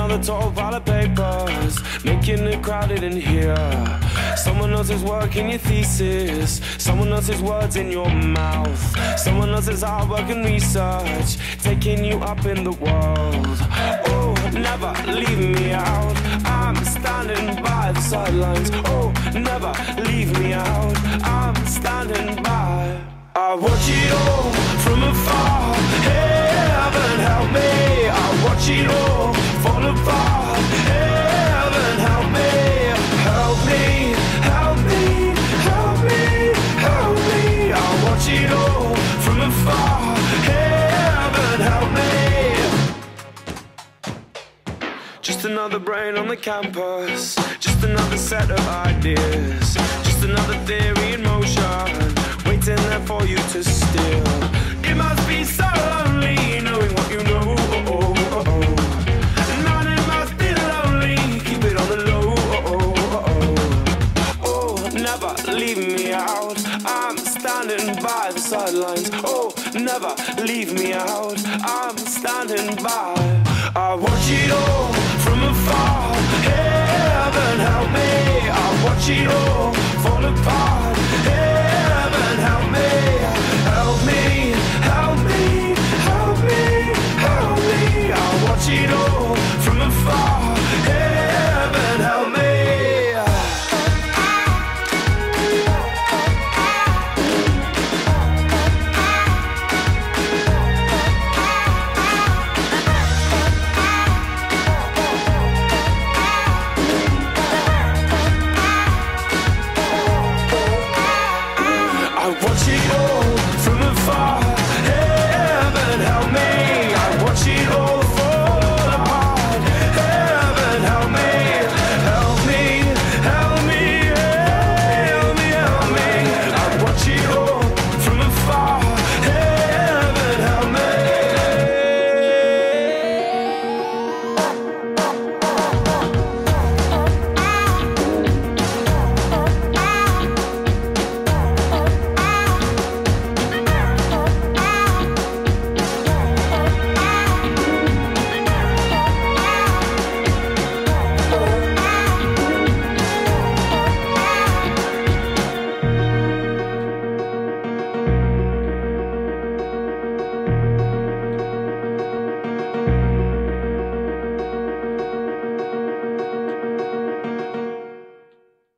another total pile of papers, making it crowded in here. Someone else's work in your thesis, someone else's words in your mouth, someone else's hard work and research, taking you up in the world. Oh, never leave me out, I'm standing by the sidelines. Oh, never leave me out, I'm standing by. I watch it all from afar, heaven help me. I watch it all fall apart, heaven help me. Help me, help me, help me, help me. I watch it all from afar, heaven help me. Just another brain on the campus, just another set of ideas, just another theory in motion, waiting there for you to steal. It must be so lonely knowing what you know. Man, it must be lonely, keep it on the low. Oh, never leave me out, I'm standing by the sidelines. Oh, never leave me out, I'm standing by. I watch it all from afar, heaven help me. I watch it all fall apart,